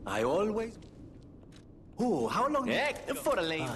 I always... Oh, how long... For a lane.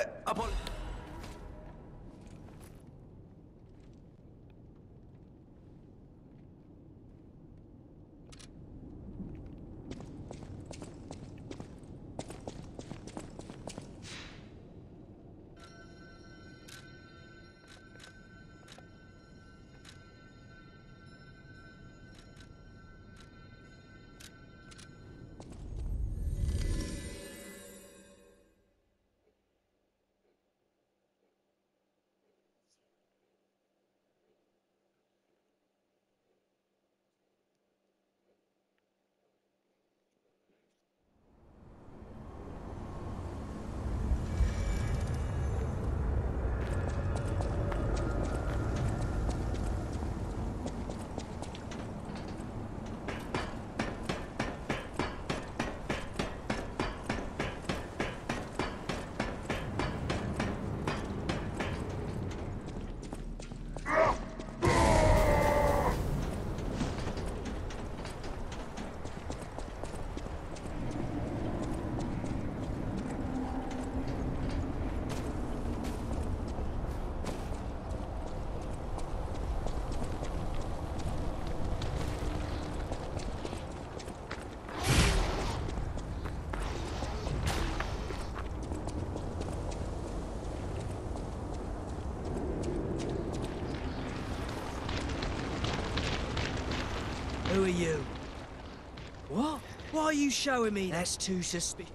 Who are you? What? Why are you showing me? That's too suspicious.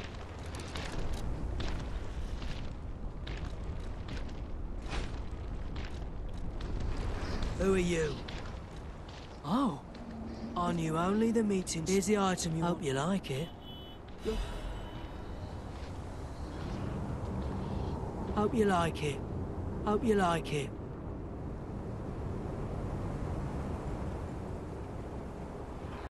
Who are you? Oh. I knew only the meeting. Here's the item you... Hope you like it. Hope you like it. Hope you like it.